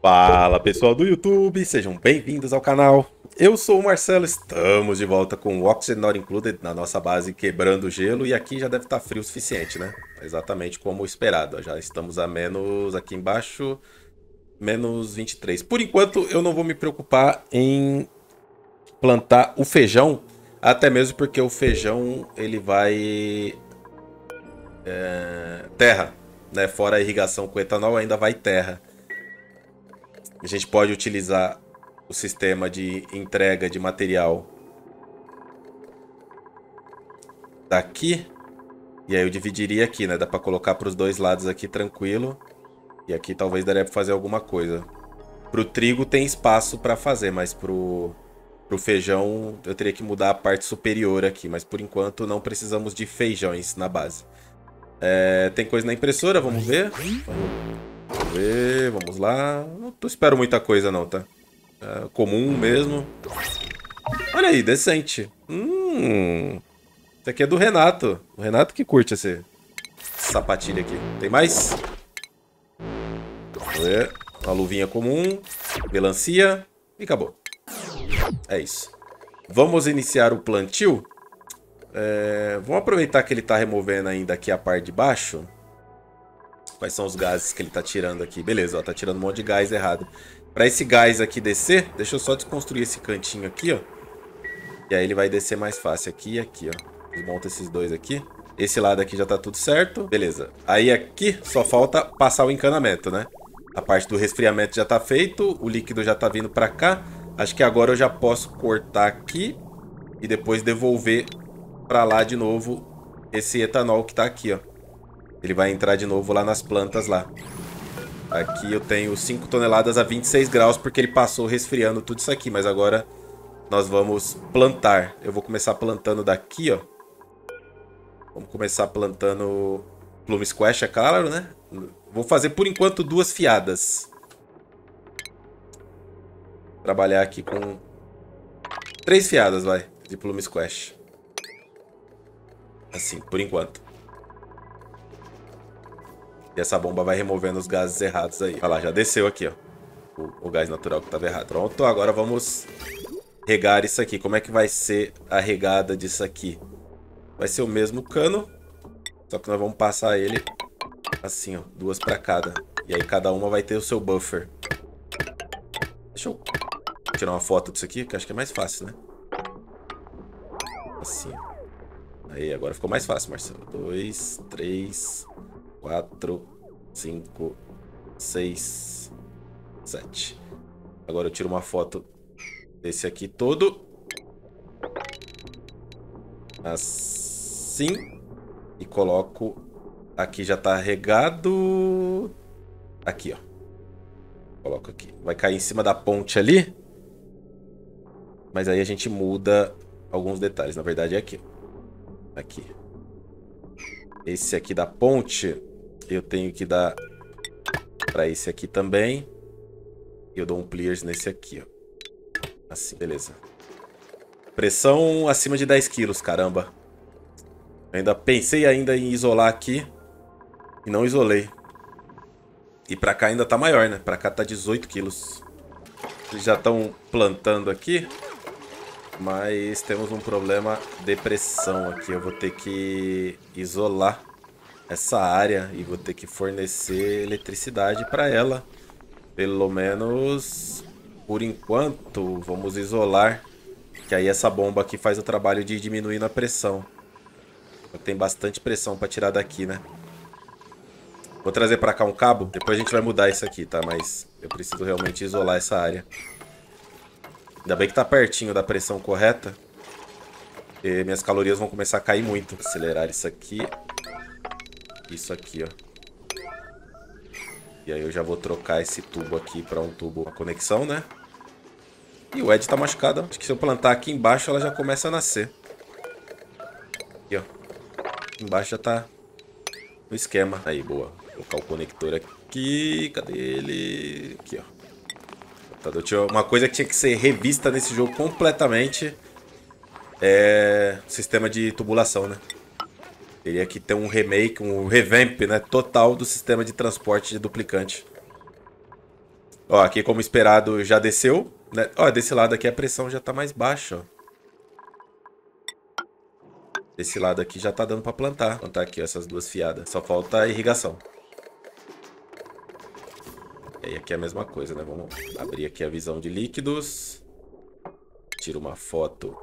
Fala pessoal do YouTube, sejam bem-vindos ao canal. Eu sou o Marcelo, estamos de volta com o Oxygen Not Included na nossa base quebrando o gelo e aqui já deve estar frio o suficiente, né? Exatamente como esperado, já estamos a menos aqui embaixo, menos 23. Por enquanto eu não vou me preocupar em plantar o feijão, até mesmo porque o feijão ele vai terra, né? Fora a irrigação com etanol ainda vai terra. A gente pode utilizar o sistema de entrega de material daqui. E aí eu dividiria aqui, né? Dá pra colocar pros dois lados aqui tranquilo. E aqui talvez daria pra fazer alguma coisa. Pro trigo tem espaço pra fazer, mas pro feijão eu teria que mudar a parte superior aqui. Mas por enquanto não precisamos de feijões na base. Tem coisa na impressora, vamos ver. Vamos ver, vamos lá. Não espero muita coisa não, tá? Comum mesmo. Olha aí, decente. Isso aqui é do Renato. O Renato que curte esse sapatilha aqui. Tem mais? Vamos ver. Uma luvinha comum. Melancia. E acabou. É isso. Vamos iniciar o plantio. Vamos aproveitar que ele tá removendo ainda aqui a parte de baixo. Quais são os gases que ele tá tirando aqui? Beleza, ó, tá tirando um monte de gás errado. Pra esse gás aqui descer, deixa eu só desconstruir esse cantinho aqui, ó. E aí ele vai descer mais fácil aqui e aqui, ó. Desmonta esses dois aqui. Esse lado aqui já tá tudo certo. Beleza. Aí aqui só falta passar o encanamento, né? A parte do resfriamento já tá feito. O líquido já tá vindo pra cá. Acho que agora eu já posso cortar aqui. E depois devolver pra lá de novo esse etanol que tá aqui, ó. Ele vai entrar de novo lá nas plantas lá. Aqui eu tenho 5 toneladas a 26 graus porque ele passou resfriando tudo isso aqui. Mas agora nós vamos plantar. Eu vou começar plantando daqui, ó. Vamos começar plantando Plum Squash, é claro, né? Vou fazer por enquanto 2 fiadas. Trabalhar aqui com 3 fiadas, vai, de Plum Squash. Assim, por enquanto. E essa bomba vai removendo os gases errados aí. Olha lá, já desceu aqui, ó. O gás natural que estava errado. Pronto, agora vamos regar isso aqui. Como é que vai ser a regada disso aqui? Vai ser o mesmo cano, só que nós vamos passar ele assim, ó. 2 para cada. E aí cada uma vai ter o seu buffer. Deixa eu tirar uma foto disso aqui, que acho que é mais fácil, né? Assim, ó. Aí, agora ficou mais fácil, Marcelo. 2, 3... 4, 5, 6, 7. Agora eu tiro uma foto desse aqui todo. Assim. E coloco... Aqui já tá regado. Aqui, ó. Coloco aqui. Vai cair em cima da ponte ali. Mas aí a gente muda alguns detalhes. Na verdade é aqui. Aqui. Esse aqui da ponte... Eu tenho que dar para esse aqui também. E eu dou um clears nesse aqui, ó. Assim, beleza. Pressão acima de 10 quilos, caramba. Eu ainda pensei ainda em isolar aqui. E não isolei. E pra cá ainda tá maior, né? Pra cá tá 18 quilos. Eles já estão plantando aqui. Mas temos um problema de pressão aqui. Eu vou ter que isolar essa área e vou ter que fornecer eletricidade para ela. Pelo menos por enquanto, vamos isolar. Que aí essa bomba aqui faz o trabalho de diminuir a pressão. Tem bastante pressão para tirar daqui, né? Vou trazer para cá um cabo. Depois a gente vai mudar isso aqui, tá? Mas eu preciso realmente isolar essa área. Ainda bem que tá pertinho da pressão correta. E minhas calorias vão começar a cair muito. Vou acelerar isso aqui. Isso aqui, ó. E aí eu já vou trocar esse tubo aqui para um tubo, uma conexão, né? E o Ed tá machucado. Acho que se eu plantar aqui embaixo, ela já começa a nascer. Aqui, ó. Aqui embaixo já tá no esquema. Aí, boa. Vou colocar o conector aqui. Cadê ele? Aqui, ó. Uma coisa que tinha que ser revista nesse jogo completamente é o sistema de tubulação, né? Teria que ter um remake, um revamp, né, total do sistema de transporte de duplicante. Ó, aqui como esperado já desceu, né? Ó, desse lado aqui a pressão já tá mais baixa, ó. Desse lado aqui já tá dando pra plantar. Então tá aqui, ó, essas duas fiadas. Só falta a irrigação. E aí aqui é a mesma coisa, né? Vamos abrir aqui a visão de líquidos. Tira uma foto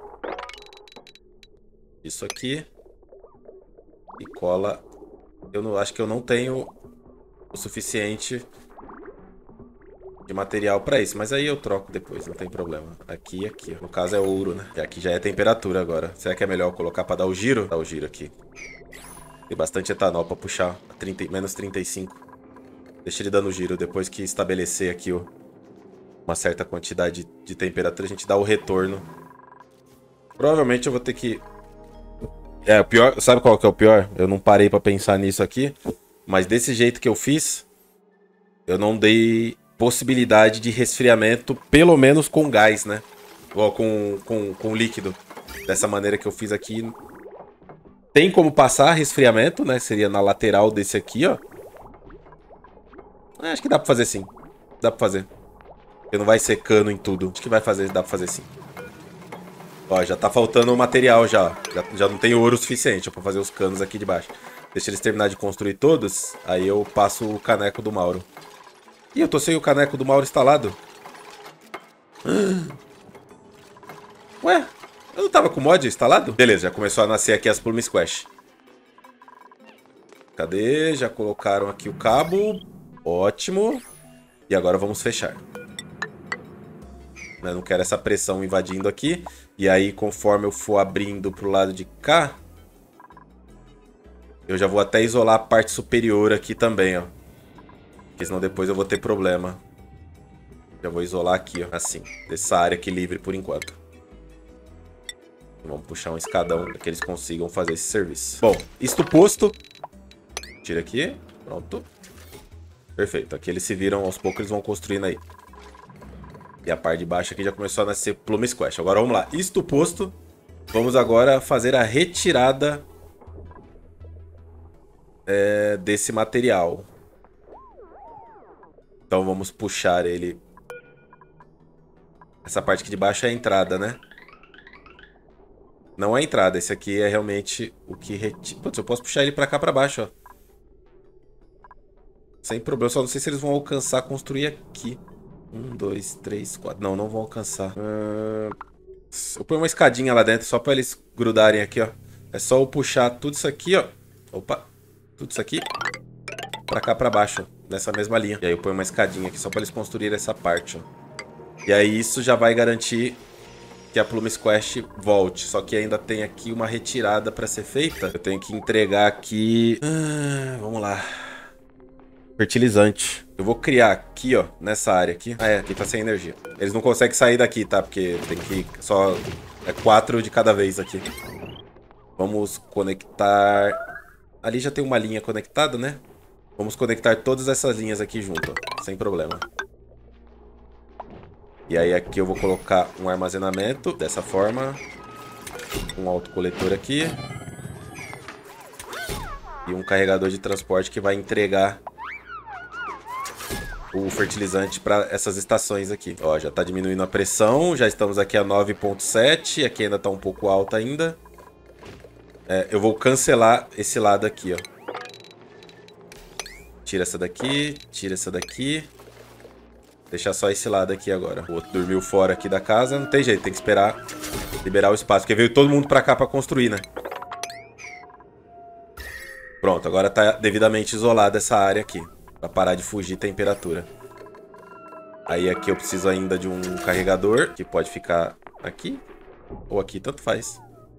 disso aqui. E cola. Eu não, acho que eu não tenho o suficiente de material pra isso. Mas aí eu troco depois, não tem problema. Aqui e aqui, ó. No caso é ouro, né? E aqui já é temperatura agora. Será que é melhor eu colocar pra dar o giro? Dá o giro aqui. Tem bastante etanol pra puxar. Menos 35. Deixa ele dando giro. Depois que estabelecer aqui uma certa quantidade de temperatura, a gente dá o retorno. Provavelmente eu vou ter que... É, o pior... Sabe qual que é o pior? Eu não parei pra pensar nisso aqui. Mas desse jeito que eu fiz, eu não dei possibilidade de resfriamento, pelo menos com gás, né? Ou com líquido. Dessa maneira que eu fiz aqui. Tem como passar resfriamento, né? Seria na lateral desse aqui, ó. Acho que dá pra fazer sim. Dá pra fazer. Porque não vai ser cano em tudo. Acho que vai fazer, dá pra fazer sim. Ó, já tá faltando material já. Já não tem ouro suficiente pra fazer os canos aqui de baixo. Deixa eles terminar de construir todos. Aí eu passo o caneco do Mauro. Ih, eu tô sem o caneco do Mauro instalado. Ué, eu não tava com o mod instalado? Beleza, já começou a nascer aqui as Plume Squash. Cadê? Já colocaram aqui o cabo. Ótimo. E agora vamos fechar. Eu não quero essa pressão invadindo aqui. E aí, conforme eu for abrindo pro lado de cá, eu já vou até isolar a parte superior aqui também, ó. Porque senão depois eu vou ter problema. Já vou isolar aqui, ó. Assim. Dessa área aqui livre por enquanto. Vamos puxar um escadão para que eles consigam fazer esse serviço. Bom, isto posto. Tira aqui. Pronto. Perfeito. Aqui eles se viram, aos poucos eles vão construindo aí. E a parte de baixo aqui já começou a nascer Plume Squash. Agora vamos lá. Isto posto. Vamos agora fazer a retirada desse material. Então vamos puxar ele. Essa parte aqui de baixo é a entrada, né? Não é a entrada. Esse aqui é realmente o que retira. Putz, eu posso puxar ele pra cá, pra baixo, ó. Sem problema. Só não sei se eles vão alcançar construir aqui. 1, 2, 3, 4. Não, não vão alcançar. Eu ponho uma escadinha lá dentro só pra eles grudarem aqui, ó. É só eu puxar tudo isso aqui, ó. Opa. Tudo isso aqui. Pra cá, pra baixo. Nessa mesma linha. E aí eu ponho uma escadinha aqui só pra eles construírem essa parte, ó. E aí isso já vai garantir que a Plume Squash volte. Só que ainda tem aqui uma retirada pra ser feita. Eu tenho que entregar aqui... vamos lá. Fertilizante. Eu vou criar aqui, ó, nessa área aqui. Ah, aqui tá sem energia. Eles não conseguem sair daqui, tá? Porque tem que só... É 4 de cada vez aqui. Vamos conectar... Ali já tem uma linha conectada, né? Vamos conectar todas essas linhas aqui junto, ó, sem problema. E aí aqui eu vou colocar um armazenamento dessa forma. Um autocoletor aqui. E um carregador de transporte que vai entregar o fertilizante para essas estações aqui. Ó, já tá diminuindo a pressão. Já estamos aqui a 9.7. Aqui ainda tá um pouco alta ainda. Eu vou cancelar esse lado aqui, ó. Tira essa daqui. Tira essa daqui. Deixar só esse lado aqui agora. O outro dormiu fora aqui da casa. Não tem jeito, tem que esperar liberar o espaço. Porque veio todo mundo pra cá pra construir, né? Pronto, agora tá devidamente isolada essa área aqui. Pra parar de fugir temperatura. Aí aqui eu preciso ainda de um carregador. Que pode ficar aqui. Ou aqui, tanto faz.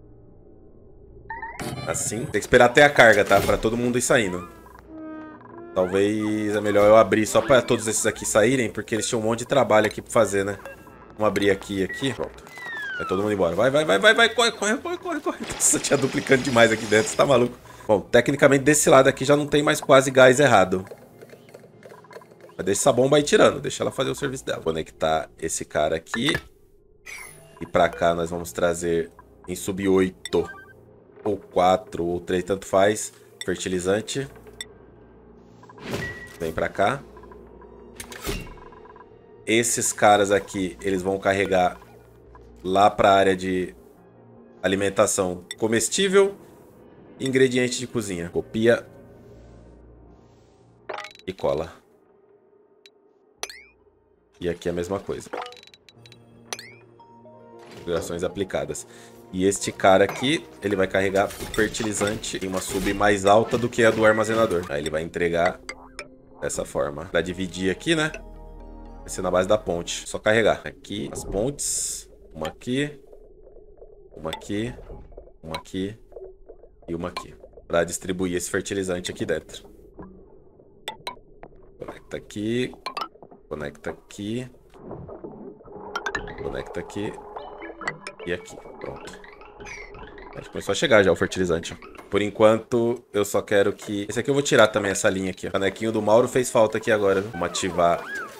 Assim. Tem que esperar até a carga, tá? Pra todo mundo ir saindo. Talvez é melhor eu abrir só pra todos esses aqui saírem, porque eles tinham um monte de trabalho aqui pra fazer, né? Vamos abrir aqui. Pronto. Vai todo mundo embora. Vai. Corre. Nossa, tinha duplicante demais aqui dentro. Você tá maluco? Bom, tecnicamente desse lado aqui já não tem mais quase gás errado. Mas deixa essa bomba aí tirando. Deixa ela fazer o serviço dela. Vou conectar esse cara aqui. E pra cá nós vamos trazer em sub 8. Ou 4, ou 3, tanto faz. Fertilizante. Vem pra cá. Esses caras aqui, eles vão carregar lá para a área de alimentação comestível e ingrediente de cozinha. Copia e cola. E aqui é a mesma coisa. Configurações aplicadas. E este cara aqui, ele vai carregar o fertilizante em uma sub mais alta do que a do armazenador. Aí ele vai entregar dessa forma. Para dividir aqui, né? Vai ser na base da ponte. Só carregar. Aqui as pontes. Uma aqui. Uma aqui. Uma aqui. E uma aqui. Para distribuir esse fertilizante aqui dentro. Conecta aqui. Conecta aqui. Conecta aqui. E aqui. Pronto. Acho que começou a chegar já o fertilizante. Por enquanto, eu só quero que... Esse aqui eu vou tirar também, essa linha aqui. O canequinho do Mauro fez falta aqui agora. Vamos ativar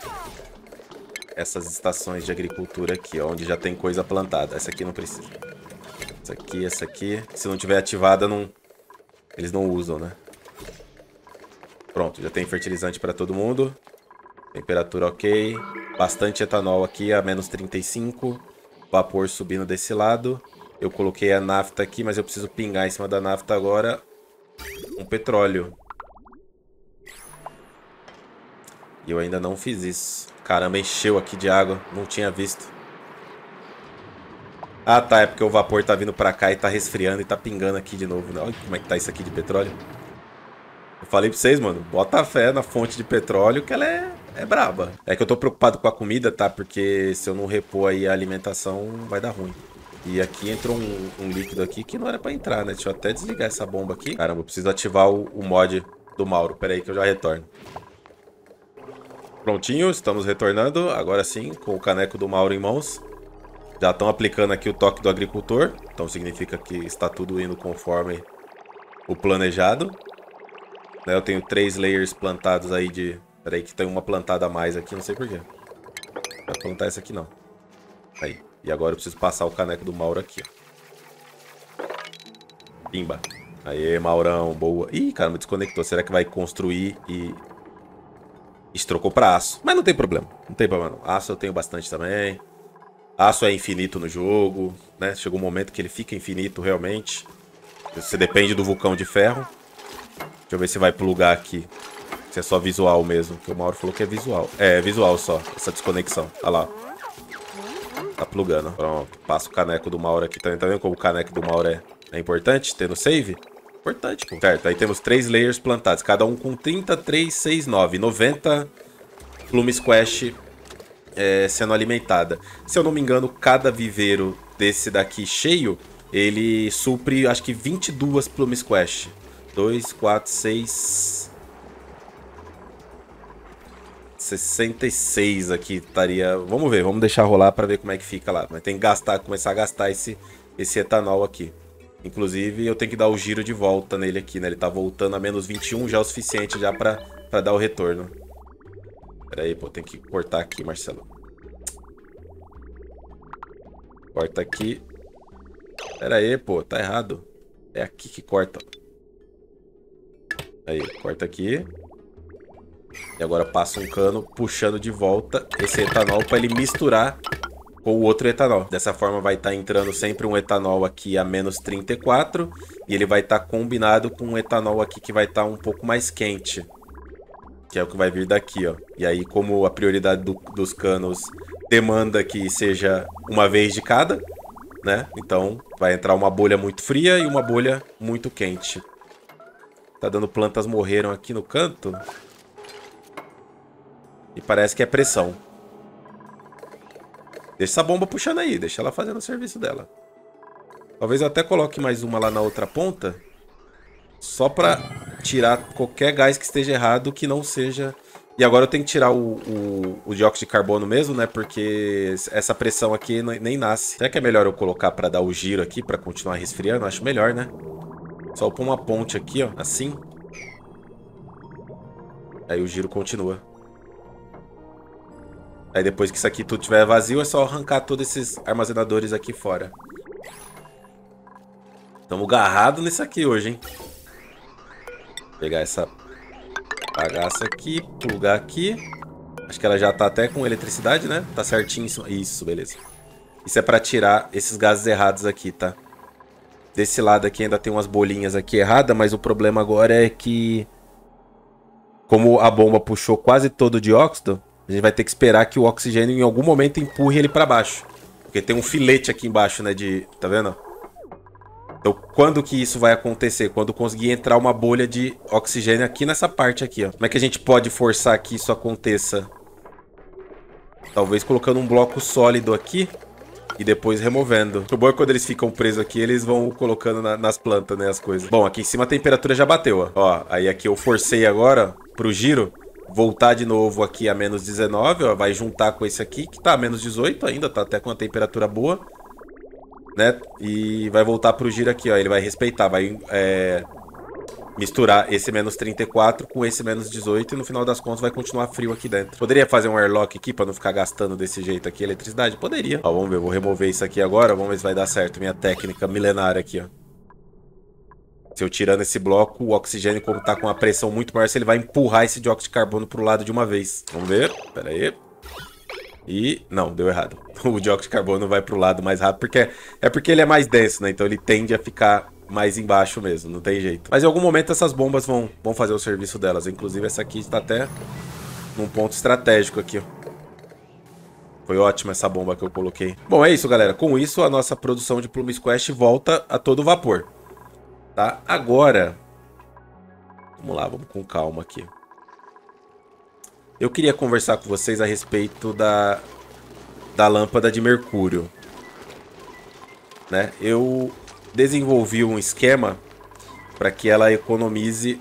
essas estações de agricultura aqui, ó, onde já tem coisa plantada. Essa aqui não precisa. Essa aqui. Se não tiver ativada, não... eles não usam, né? Pronto, já tem fertilizante para todo mundo. Temperatura ok. Bastante etanol aqui, a menos 35. Vapor subindo desse lado. Eu coloquei a nafta aqui, mas eu preciso pingar em cima da nafta agora um petróleo. E eu ainda não fiz isso. Caramba, encheu aqui de água. Não tinha visto. Ah, tá. É porque o vapor tá vindo pra cá e tá resfriando e tá pingando aqui de novo. Olha como é que tá isso aqui de petróleo. Eu falei pra vocês, mano. Bota fé na fonte de petróleo que ela é braba. É que eu tô preocupado com a comida, tá? Porque se eu não repor aí a alimentação, vai dar ruim. E aqui entrou um líquido aqui que não era pra entrar, né? Deixa eu até desligar essa bomba aqui. Caramba, eu preciso ativar o mod do Mauro. Pera aí que eu já retorno. Prontinho, estamos retornando. Agora sim, com o caneco do Mauro em mãos. Já estão aplicando aqui o toque do agricultor. Então significa que está tudo indo conforme o planejado. Eu tenho 3 layers plantados aí de... Pera aí que tem uma plantada a mais aqui, não sei porquê. Não vai plantar essa aqui não. Aí. E agora eu preciso passar o caneco do Mauro aqui, ó. Pimba. Aê, Maurão, boa. Ih, cara, me desconectou. Será que vai construir e... Isso, trocou pra aço. Mas não tem problema. Não tem problema não. Aço eu tenho bastante também. Aço é infinito no jogo, né? Chegou um momento que ele fica infinito realmente. Você depende do vulcão de ferro. Deixa eu ver se vai plugar aqui. Se é só visual mesmo. Que o Mauro falou que é visual. É visual só, essa desconexão. Olha lá. Tá plugando. Pronto. Passa o caneco do Mauro aqui também. Tá vendo como o caneco do Mauro é importante ter no save? Importante, pô. Certo, aí temos 3 layers plantados. Cada um com 33, 6, 9. 90 Plume Squash sendo alimentada. Se eu não me engano, cada viveiro desse daqui cheio, ele supre, acho que 22 Plume Squash. 2, 4, 6... 66 aqui estaria... Vamos ver, vamos deixar rolar para ver como é que fica lá. Mas tem que gastar, começar a gastar esse etanol aqui. Inclusive, eu tenho que dar o giro de volta nele aqui, né? Ele tá voltando a menos 21, já é o suficiente já pra dar o retorno. Pera aí, pô, tem que cortar aqui, Marcelo. Corta aqui. Pera aí, pô, tá errado. É aqui que corta. Aí, corta aqui. E agora passa um cano puxando de volta esse etanol para ele misturar com o outro etanol. Dessa forma vai estar entrando sempre um etanol aqui a menos 34 e ele vai estar combinado com um etanol aqui que vai estar um pouco mais quente. Que é o que vai vir daqui, ó. E aí, como a prioridade dos canos demanda que seja uma vez de cada, né? Então vai entrar uma bolha muito fria e uma bolha muito quente. Tá dando plantas morreram aqui no canto. E parece que é pressão. Deixa essa bomba puxando aí. Deixa ela fazendo o serviço dela. Talvez eu até coloque mais uma lá na outra ponta. Só pra tirar qualquer gás que esteja errado que não seja... E agora eu tenho que tirar o dióxido de carbono mesmo, né? Porque essa pressão aqui nem nasce. Será que é melhor eu colocar pra dar o giro aqui? Pra continuar resfriando? Acho melhor, né? Só pôr uma ponte aqui, ó. Assim. Aí o giro continua. Aí depois que isso aqui tudo estiver vazio, é só arrancar todos esses armazenadores aqui fora. Estamos agarrados nisso aqui hoje, hein? Vou pegar essa bagaça aqui, plugar aqui. Acho que ela já tá até com eletricidade, né? Tá certinho. Isso, beleza. Isso é pra tirar esses gases errados aqui, tá? Desse lado aqui ainda tem umas bolinhas aqui erradas, mas o problema agora é que... Como a bomba puxou quase todo o dióxido, a gente vai ter que esperar que o oxigênio em algum momento empurre ele pra baixo. Porque tem um filete aqui embaixo, né? Tá vendo? Então, quando que isso vai acontecer? Quando conseguir entrar uma bolha de oxigênio aqui nessa parte aqui, ó. Como é que a gente pode forçar que isso aconteça? Talvez colocando um bloco sólido aqui e depois removendo. O bom é que quando eles ficam presos aqui, eles vão colocando nas plantas, né, as coisas. Bom, aqui em cima a temperatura já bateu, ó. Ó, aí aqui eu forcei agora pro giro voltar de novo aqui a menos 19, ó. Vai juntar com esse aqui, que tá a menos 18 ainda, tá até com uma temperatura boa. Né? E vai voltar pro giro aqui, ó. Ele vai respeitar, vai misturar esse menos 34 com esse menos 18 e no final das contas vai continuar frio aqui dentro. Poderia fazer um airlock aqui pra não ficar gastando desse jeito aqui eletricidade? Poderia. Ó, vamos ver, vou remover isso aqui agora, vamos ver se vai dar certo. Minha técnica milenária aqui, ó. Se eu tirando esse bloco, o oxigênio, como tá com uma pressão muito maior, ele vai empurrar esse dióxido de carbono pro lado de uma vez. Vamos ver, pera aí. E... não, deu errado. O dióxido de carbono vai pro lado mais rápido, porque ele é mais denso, né? Então ele tende a ficar mais embaixo mesmo, não tem jeito. Mas em algum momento essas bombas vão fazer o serviço delas. Inclusive essa aqui está até num ponto estratégico aqui, ó. Foi ótima essa bomba que eu coloquei. Bom, é isso, galera. Com isso, a nossa produção de Plume Squash volta a todo vapor. Tá? Agora... vamos lá, vamos com calma aqui. Eu queria conversar com vocês a respeito da lâmpada de mercúrio. Né? Eu desenvolvi um esquema para que ela economize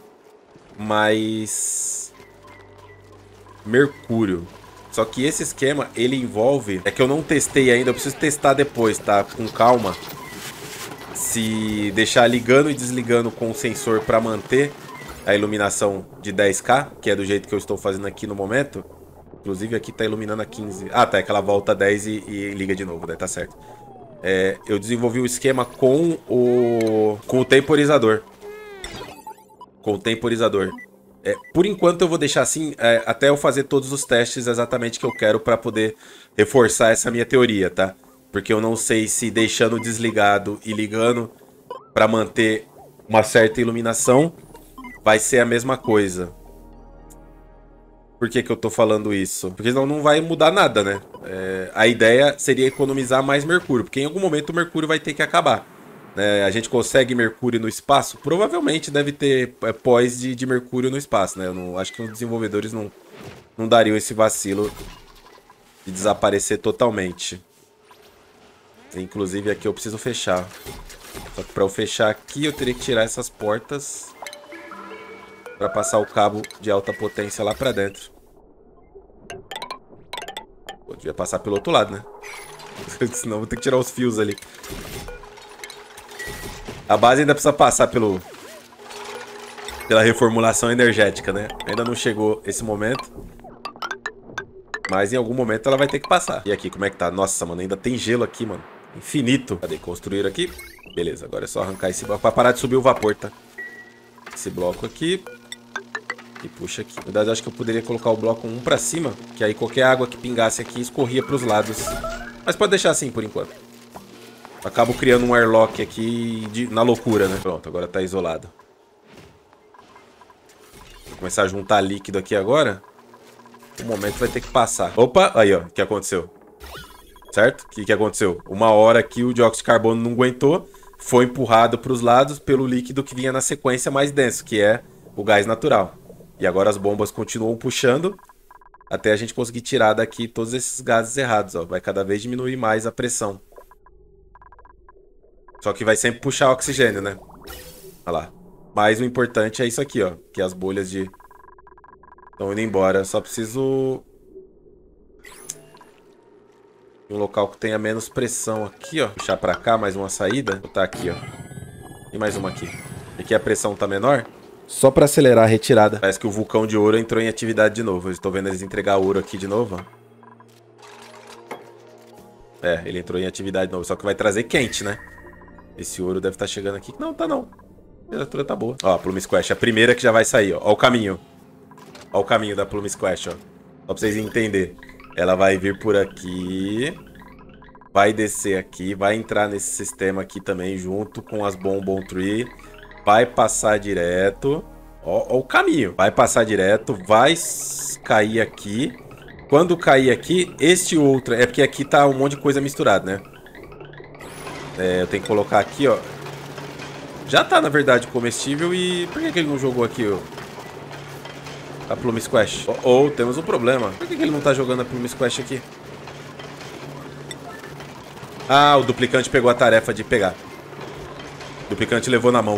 mais mercúrio. Só que esse esquema, ele envolve... é que eu não testei ainda, eu preciso testar depois, tá? Com calma. Se deixar ligando e desligando com o sensor para manter a iluminação de 10K, que é do jeito que eu estou fazendo aqui no momento. Inclusive aqui tá iluminando a 15. Ah, tá, é que ela volta a 10 e liga de novo, né? Tá certo. Eu desenvolvi o esquema com o temporizador. Com o temporizador. Por enquanto eu vou deixar assim, até eu fazer todos os testes exatamente que eu quero para poder reforçar essa minha teoria, tá? Porque eu não sei se deixando desligado e ligando para manter uma certa iluminação vai ser a mesma coisa. Por que que eu tô falando isso? Porque senão não vai mudar nada, né? A ideia seria economizar mais mercúrio, porque em algum momento o mercúrio vai ter que acabar. A gente consegue mercúrio no espaço? Provavelmente deve ter pós de mercúrio no espaço, né? Eu não, acho que os desenvolvedores não dariam esse vacilo de desaparecer totalmente. Inclusive aqui eu preciso fechar. Só que para eu fechar aqui eu teria que tirar essas portas para passar o cabo de alta potência lá para dentro. Eu devia passar pelo outro lado, né? Senão vou ter que tirar os fios ali. A base ainda precisa passar pela reformulação energética, né? Ainda não chegou esse momento. Mas em algum momento ela vai ter que passar. E aqui, como é que tá? Nossa, mano, ainda tem gelo aqui, mano. Infinito. Cadê? Construir aqui. Beleza, agora é só arrancar esse bloco pra parar de subir o vapor, tá? Esse bloco aqui. E puxa aqui. Na verdade, acho que eu poderia colocar o bloco 1 pra cima, que aí qualquer água que pingasse aqui escorria pros lados. Mas pode deixar assim por enquanto. Acabo criando um airlock aqui na loucura, né? Pronto, agora tá isolado. Vou começar a juntar líquido aqui agora. O momento vai ter que passar. Opa, aí ó, o que aconteceu? Certo? O que aconteceu? Uma hora que o dióxido de carbono não aguentou, foi empurrado pros lados pelo líquido que vinha na sequência mais denso, que é o gás natural. E agora as bombas continuam puxando até a gente conseguir tirar daqui todos esses gases errados, ó. Vai cada vez diminuir mais a pressão. Só que vai sempre puxar oxigênio, né? Olha lá. Mas o importante é isso aqui, ó. Que as bolhas estão indo embora. Só preciso de um local que tenha menos pressão aqui, ó. Puxar pra cá, mais uma saída. Vou botar aqui, ó. E mais uma aqui. Aqui a pressão tá menor. Só pra acelerar a retirada. Parece que o vulcão de ouro entrou em atividade de novo. Eu estou vendo eles entregar ouro aqui de novo, ó. Ele entrou em atividade de novo. Só que vai trazer quente, né? Esse ouro deve estar chegando aqui. Não, tá não. A temperatura tá boa. Ó, a Plume Squash. A primeira que já vai sair, ó. Ó o caminho. Ó o caminho da Plume Squash, ó. Só pra vocês entenderem. Ela vai vir por aqui. Vai descer aqui. Vai entrar nesse sistema aqui também, junto com as Bonbon Tree. Vai passar direto. Ó o caminho. Vai passar direto. Vai cair aqui. Quando cair aqui, este outro... É porque aqui tá um monte de coisa misturada, né? Eu tenho que colocar aqui, ó. Já tá, na verdade, comestível. E por que ele não jogou aqui, ó? A Plum Squash. Temos um problema. Por que ele não tá jogando a Plum Squash aqui? Ah, o duplicante pegou a tarefa de pegar. O duplicante levou na mão.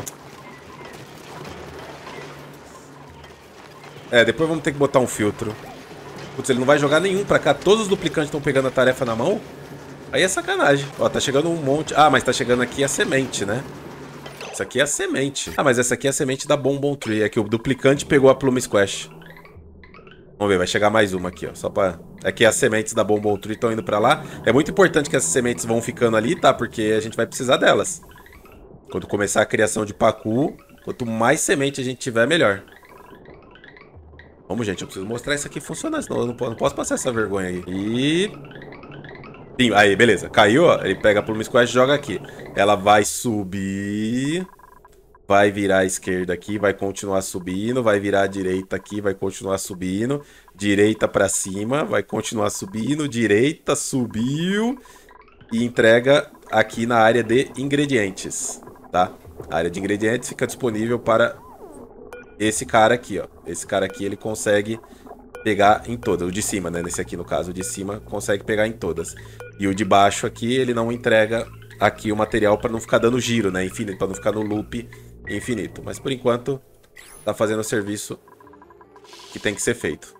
Depois vamos ter que botar um filtro. Putz, ele não vai jogar nenhum pra cá. Todos os duplicantes estão pegando a tarefa na mão. Aí é sacanagem. Ó, tá chegando um monte. Ah, mas tá chegando aqui a semente, né? Isso aqui é a semente. Ah, mas essa aqui é a semente da Bonbon Tree. É que o duplicante pegou a Plum Squash. Vamos ver, vai chegar mais uma aqui, ó. Só pra... Aqui as sementes da Bonbon Tree estão indo pra lá. É muito importante que essas sementes vão ficando ali, tá? Porque a gente vai precisar delas. Quando começar a criação de Pacu, quanto mais semente a gente tiver, melhor. Vamos, gente, eu preciso mostrar isso aqui funcionando, senão eu não posso passar essa vergonha aí. E... Sim, aí, beleza. Caiu, ó. Ele pega a Plum Squash e joga aqui. Ela vai subir... Vai virar à esquerda aqui, vai continuar subindo. Vai virar à direita aqui, vai continuar subindo. Direita pra cima, vai continuar subindo. Direita, subiu. E entrega aqui na área de ingredientes, tá? A área de ingredientes fica disponível para esse cara aqui, ó. Esse cara aqui, ele consegue pegar em todas. O de cima, né? Nesse aqui, no caso, o de cima consegue pegar em todas. E o de baixo aqui, ele não entrega aqui o material para não ficar dando giro, né? Infinito, para não ficar no loop infinito. Mas por enquanto tá fazendo o serviço que tem que ser feito.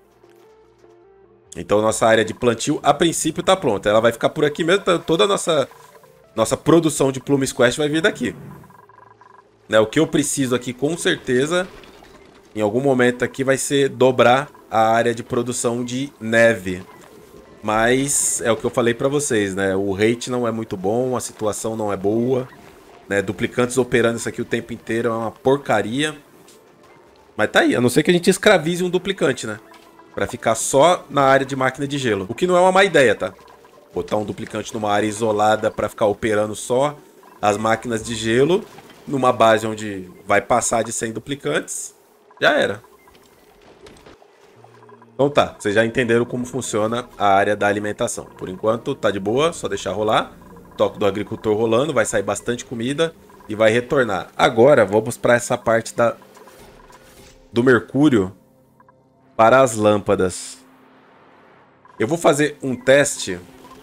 Então nossa área de plantio a princípio tá pronta. Ela vai ficar por aqui mesmo. Toda a nossa produção de Plum Squash vai vir daqui. Né? O que eu preciso aqui com certeza em algum momento aqui vai ser dobrar a área de produção de neve. Mas é o que eu falei pra vocês, né? O rate não é muito bom, a situação não é boa. Né? Duplicantes operando isso aqui o tempo inteiro é uma porcaria. Mas tá aí, a não ser que a gente escravize um duplicante, né? Pra ficar só na área de máquina de gelo. O que não é uma má ideia, tá? Botar um duplicante numa área isolada pra ficar operando só as máquinas de gelo. Numa base onde vai passar de 100 duplicantes. Já era. Então tá, vocês já entenderam como funciona a área da alimentação. Por enquanto tá de boa, só deixar rolar. Toque do agricultor rolando, vai sair bastante comida e vai retornar. Agora vamos para essa parte do mercúrio para as lâmpadas. Eu vou fazer um teste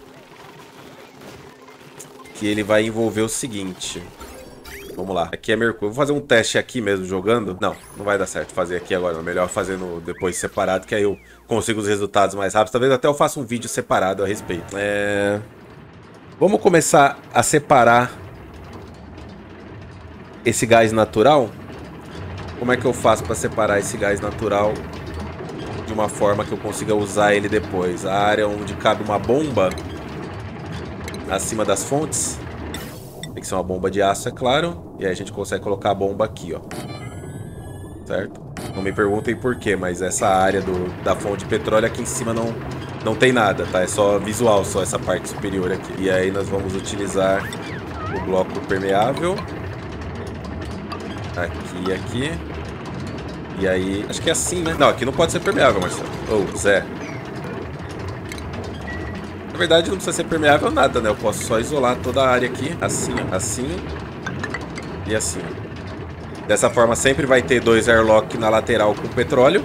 que ele vai envolver o seguinte. Vamos lá, aqui é mercúrio. Vou fazer um teste aqui mesmo jogando. Não vai dar certo fazer aqui agora. É melhor fazer depois separado, que aí eu consigo os resultados mais rápidos. Talvez até eu faça um vídeo separado a respeito. Vamos começar a separar esse gás natural. Como é que eu faço para separar esse gás natural de uma forma que eu consiga usar ele depois? A área onde cabe uma bomba acima das fontes. Tem que ser uma bomba de aço, é claro. E aí a gente consegue colocar a bomba aqui, ó. Certo? Não me perguntem por quê, mas essa área da fonte de petróleo aqui em cima não tem nada, tá? É só visual, só essa parte superior aqui. E aí nós vamos utilizar o bloco permeável. Aqui e aqui. E aí... Acho que é assim, né? Não, aqui não pode ser permeável, Marcelo. Ô, Zé. Na verdade não precisa ser permeável nada, né? Eu posso só isolar toda a área aqui. Assim, ó. Assim. E assim. Dessa forma sempre vai ter 2 airlock na lateral com petróleo.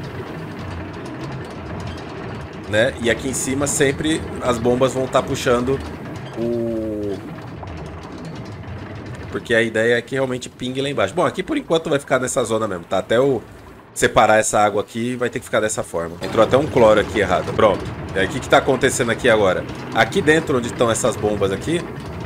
Né? E aqui em cima sempre as bombas vão estar puxando o... Porque a ideia é que realmente pingue lá embaixo. Bom, aqui por enquanto vai ficar nessa zona mesmo, tá? Até eu separar essa água aqui vai ter que ficar dessa forma. Entrou até um cloro aqui errado. Pronto. E aí o que tá acontecendo aqui agora? Aqui dentro onde estão essas bombas aqui,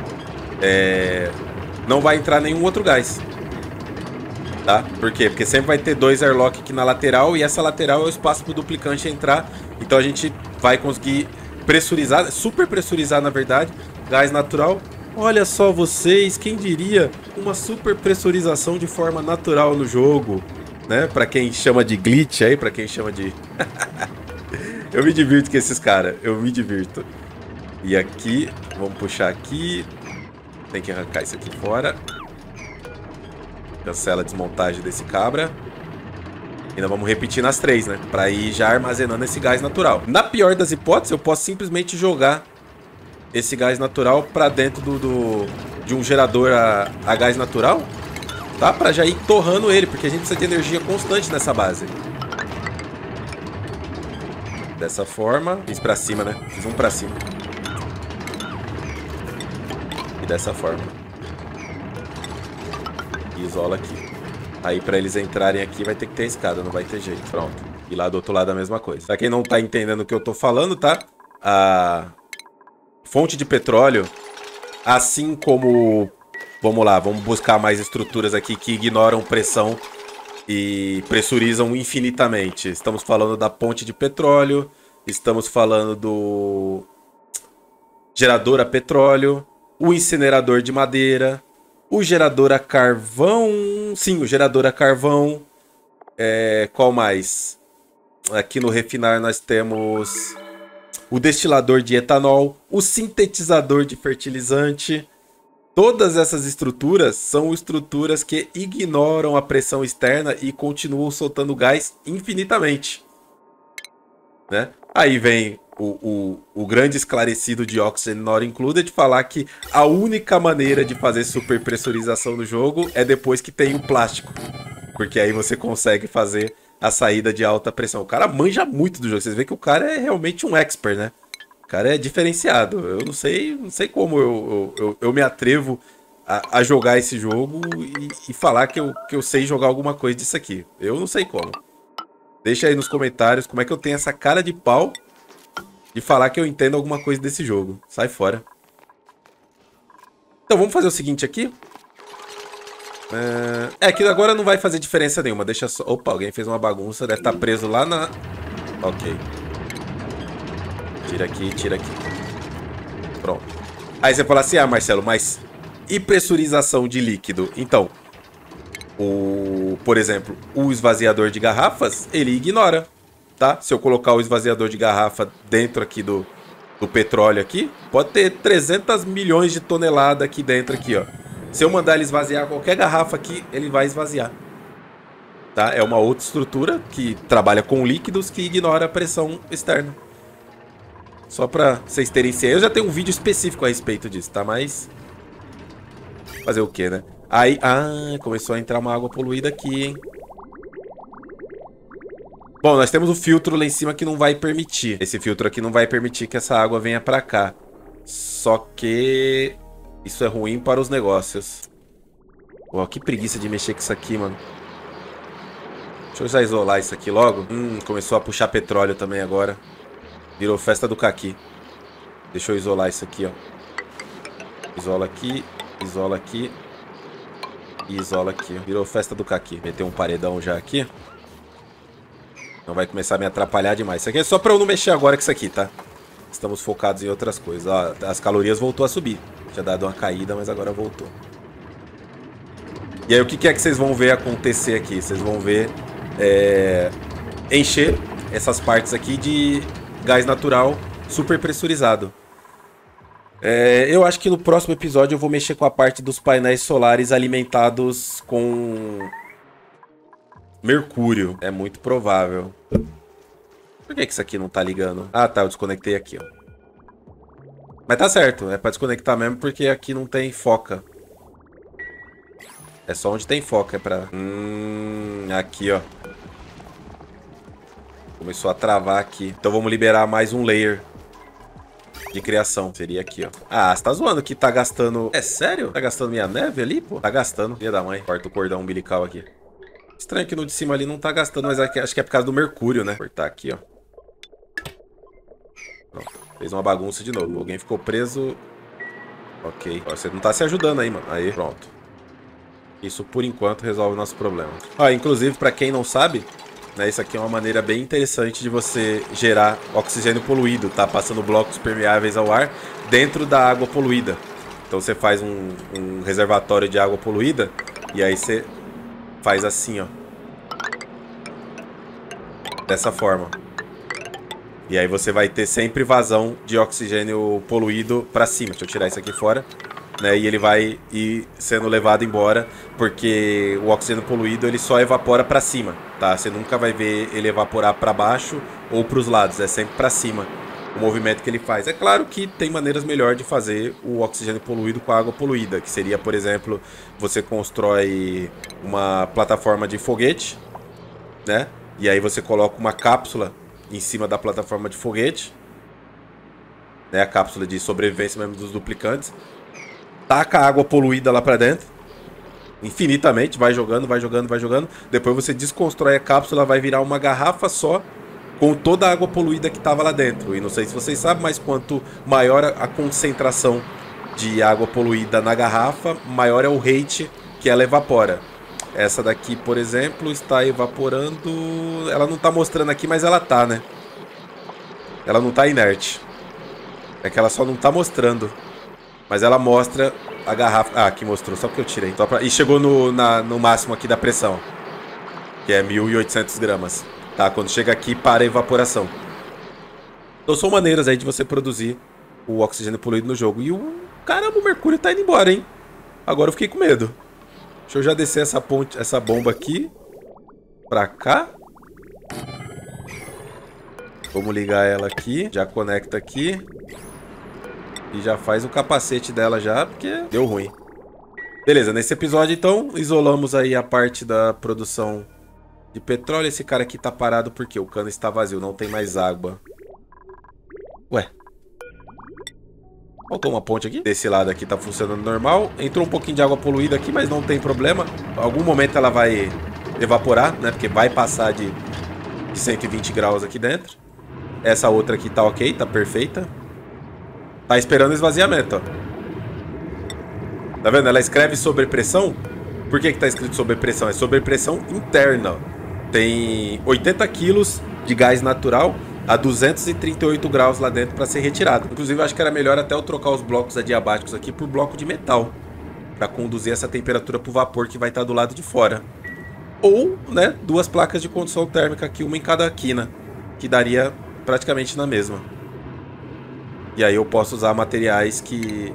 não vai entrar nenhum outro gás. Tá? Por quê? Porque sempre vai ter 2 airlock aqui na lateral e essa lateral é o espaço para o duplicante entrar. Então a gente vai conseguir pressurizar, super pressurizar na verdade, gás natural. Olha só vocês, quem diria uma super pressurização de forma natural no jogo, né? Para quem chama de glitch aí, para quem chama de Eu me divirto com esses caras. Eu me divirto. E aqui, vamos puxar aqui. Tem que arrancar isso aqui fora. Cancela a desmontagem desse cabra. Ainda vamos repetir nas 3, né? Pra ir já armazenando esse gás natural. Na pior das hipóteses, eu posso simplesmente jogar esse gás natural pra dentro de um gerador a gás natural. Tá? Pra já ir torrando ele, porque a gente precisa de energia constante nessa base. Dessa forma. Fiz pra cima, né? Fiz um pra cima. E dessa forma. E isola aqui. Aí pra eles entrarem aqui vai ter que ter escada, não vai ter jeito. Pronto. E lá do outro lado a mesma coisa. Pra quem não tá entendendo o que eu tô falando, tá? A fonte de petróleo, assim como... Vamos lá, vamos buscar mais estruturas aqui que ignoram pressão e pressurizam infinitamente. Estamos falando da ponte de petróleo, estamos falando do gerador a petróleo, o incinerador de madeira, o gerador a carvão. Sim, o gerador a carvão. Qual mais? Aqui no refinar nós temos o destilador de etanol, o sintetizador de fertilizante. Todas essas estruturas são estruturas que ignoram a pressão externa e continuam soltando gás infinitamente. Né? Aí vem o grande esclarecido de Oxygen Not Included falar que a única maneira de fazer superpressurização no jogo é depois que tem o plástico. Porque aí você consegue fazer a saída de alta pressão. O cara manja muito do jogo. Vocês veem que o cara é realmente um expert, né? O cara é diferenciado. Eu não sei como eu me atrevo a jogar esse jogo e falar que eu sei jogar alguma coisa disso aqui. Eu não sei como. Deixa aí nos comentários como é que eu tenho essa cara de pau de falar que eu entendo alguma coisa desse jogo. Sai fora. Então vamos fazer o seguinte aqui. Aqui agora não vai fazer diferença nenhuma. Deixa só... Opa, alguém fez uma bagunça. Deve estar preso lá na... Ok. Tira aqui, tira aqui. Pronto. Aí você fala assim, ah, Marcelo, mas e pressurização de líquido? Então, por exemplo, o esvaziador de garrafas, ele ignora, tá? Se eu colocar o esvaziador de garrafa dentro aqui do petróleo aqui, pode ter 300 milhões de toneladas aqui dentro aqui, ó. Se eu mandar ele esvaziar qualquer garrafa aqui, ele vai esvaziar. Tá? É uma outra estrutura que trabalha com líquidos que ignora a pressão externa. Só pra vocês terem ciência. Eu já tenho um vídeo específico a respeito disso, tá? Mas... fazer o quê, né? Aí... Ah, começou a entrar uma água poluída aqui, hein? Bom, nós temos o filtro lá em cima que não vai permitir. Esse filtro aqui não vai permitir que essa água venha pra cá. Só que... isso é ruim para os negócios. Pô, que preguiça de mexer com isso aqui, mano. Deixa eu já isolar isso aqui logo. Começou a puxar petróleo também agora. Virou festa do caqui. Deixa eu isolar isso aqui, ó. Isola aqui, isola aqui. E isola aqui. Virou festa do caqui. Meter um paredão já aqui. Não vai começar a me atrapalhar demais. Isso aqui é só pra eu não mexer agora com isso aqui, tá? Estamos focados em outras coisas. Ó, as calorias voltou a subir. Tinha dado uma caída, mas agora voltou. E aí o que é que vocês vão ver acontecer aqui? Vocês vão ver encher essas partes aqui de gás natural super pressurizado. Eu acho que no próximo episódio eu vou mexer com a parte dos painéis solares alimentados com mercúrio. É muito provável. Por que isso aqui não tá ligando? Ah, tá, eu desconectei aqui, ó. Mas tá certo, é pra desconectar mesmo porque aqui não tem foca. É só onde tem foca, é pra... aqui, ó. Começou a travar aqui. Então vamos liberar mais um layer de criação. Seria aqui, ó. Ah, você tá zoando que tá gastando... É sério? Tá gastando minha neve ali, pô? Tá gastando. Filha da mãe. Corta o cordão umbilical aqui. Estranho que no de cima ali não tá gastando, mas aqui, acho que é por causa do mercúrio, né? Vou cortar aqui, ó. Pronto. Fez uma bagunça de novo. Alguém ficou preso. Ok. Ó, você não tá se ajudando aí, mano. Aí, pronto. Isso, por enquanto, resolve o nosso problema. Ó, inclusive, pra quem não sabe, né, isso aqui é uma maneira bem interessante de você gerar oxigênio poluído, tá? Passando blocos permeáveis ao ar dentro da água poluída. Então você faz um reservatório de água poluída e aí você faz assim, ó. Dessa forma. E aí você vai ter sempre vazão de oxigênio poluído para cima. Deixa eu tirar isso aqui fora. Né, e ele vai ir sendo levado embora, porque o oxigênio poluído ele só evapora para cima, tá? Você nunca vai ver ele evaporar para baixo ou para os lados, é sempre para cima o movimento que ele faz. É claro que tem maneiras melhores de fazer o oxigênio poluído com a água poluída, que seria, por exemplo, você constrói uma plataforma de foguete, né? E aí você coloca uma cápsula em cima da plataforma de foguete, né? A cápsula de sobrevivência mesmo dos duplicantes. Taca a água poluída lá pra dentro, infinitamente, vai jogando, vai jogando, vai jogando. Depois você desconstrói a cápsula, vai virar uma garrafa só com toda a água poluída que tava lá dentro. E não sei se vocês sabem, mas quanto maior a concentração de água poluída na garrafa, maior é o rate que ela evapora. Essa daqui, por exemplo, está evaporando... Ela não tá mostrando aqui, mas ela tá, né? Ela não tá inerte. É que ela só não tá mostrando. Mas ela mostra a garrafa... Ah, aqui mostrou, só porque eu tirei. E chegou no máximo aqui da pressão, que é 1.800 gramas. Tá, quando chega aqui, para a evaporação. Então são maneiras aí de você produzir o oxigênio poluído no jogo. E o... Caramba, o mercúrio tá indo embora, hein? Agora eu fiquei com medo. Deixa eu já descer essa ponte, essa bomba aqui. Pra cá. Vamos ligar ela aqui. Já conecta aqui. E já faz o capacete dela já, porque deu ruim. Beleza, nesse episódio então, isolamos aí a parte da produção de petróleo. Esse cara aqui tá parado porque o cano está vazio, não tem mais água. Ué. Faltou uma ponte aqui. Desse lado aqui tá funcionando normal. Entrou um pouquinho de água poluída aqui, mas não tem problema. Em algum momento ela vai evaporar, né? Porque vai passar de 120 graus aqui dentro. Essa outra aqui tá ok, tá perfeita. Tá esperando esvaziamento, ó. Tá vendo? Ela escreve sobre pressão. Por que que tá escrito sobre pressão? É sobre pressão interna. Tem 80 quilos de gás natural a 238 graus lá dentro para ser retirado. Inclusive, eu acho que era melhor até eu trocar os blocos adiabáticos aqui por bloco de metal, para conduzir essa temperatura pro vapor que vai estar do lado de fora. Ou, né, duas placas de condução térmica aqui, uma em cada quina, que daria praticamente na mesma. E aí eu posso usar materiais que...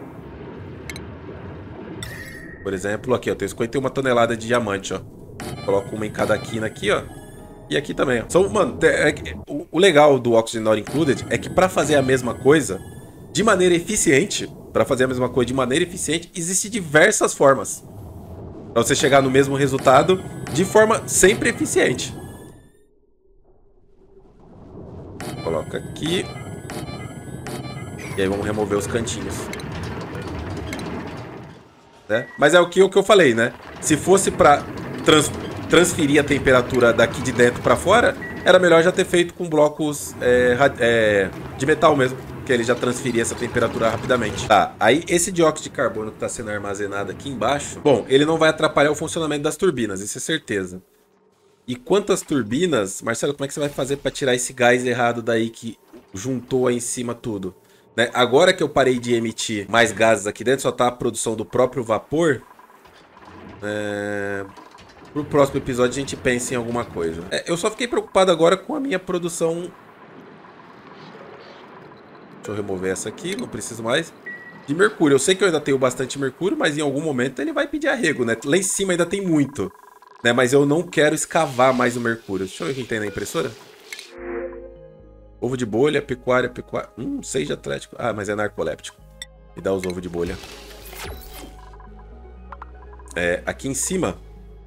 Por exemplo, aqui, ó, eu tenho 51 toneladas de diamante, ó. Coloco uma em cada quina aqui, ó. E aqui também, ó. Mano, o legal do Oxygen Not Included é que pra fazer a mesma coisa de maneira eficiente, existem diversas formas pra você chegar no mesmo resultado de forma sempre eficiente. Coloca aqui. E aí vamos remover os cantinhos. Né? Mas é o que eu falei, né? Se fosse pra transferir a temperatura daqui de dentro pra fora, era melhor já ter feito com blocos de metal mesmo, que ele já transferia essa temperatura rapidamente. Tá, aí esse dióxido de carbono que tá sendo armazenado aqui embaixo, bom, ele não vai atrapalhar o funcionamento das turbinas, isso é certeza. E quantas turbinas, Marcelo, como é que você vai fazer pra tirar esse gás errado daí que juntou aí em cima tudo? Né? Agora que eu parei de emitir mais gases aqui dentro, só tá a produção do próprio vapor. Pro próximo episódio a gente pensa em alguma coisa. Eu só fiquei preocupado agora com a minha produção. Deixa eu remover essa aqui, não preciso mais. De mercúrio. Eu sei que eu ainda tenho bastante mercúrio, mas em algum momento ele vai pedir arrego, né? Lá em cima ainda tem muito, né? Mas eu não quero escavar mais o mercúrio. Deixa eu ver o que tem na impressora. Ovo de bolha, pecuária. 6 de atlético. Ah, mas é narcoléptico. Me dá os ovos de bolha. Aqui em cima.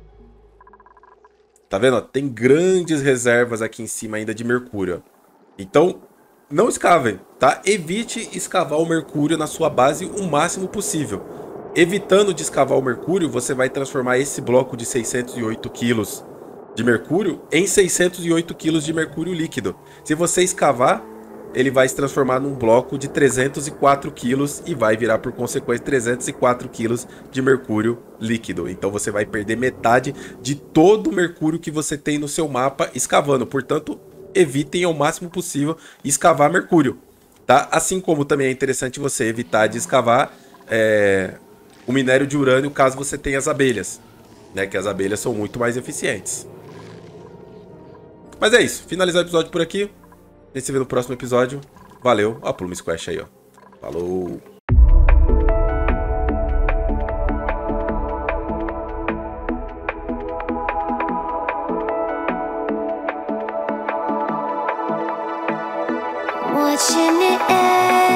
Tá vendo? Tem grandes reservas aqui em cima ainda de mercúrio. Então, não escavem, tá? Evite escavar o mercúrio na sua base o máximo possível. Evitando de escavar o mercúrio, você vai transformar esse bloco de 608 quilos de mercúrio em 608 quilos de mercúrio líquido. Se você escavar, ele vai se transformar num bloco de 304 quilos e vai virar, por consequência, 304 quilos de mercúrio líquido. Então você vai perder metade de todo o mercúrio que você tem no seu mapa escavando. Portanto, evitem ao máximo possível escavar mercúrio, tá? Assim como também é interessante você evitar de escavar o minério de urânio caso você tenha as abelhas, né? Que as abelhas são muito mais eficientes. Mas é isso. Finalizar o episódio por aqui. A gente se vê no próximo episódio. Valeu. Ó, a Plume Squash aí, ó. Falou. Watching it end.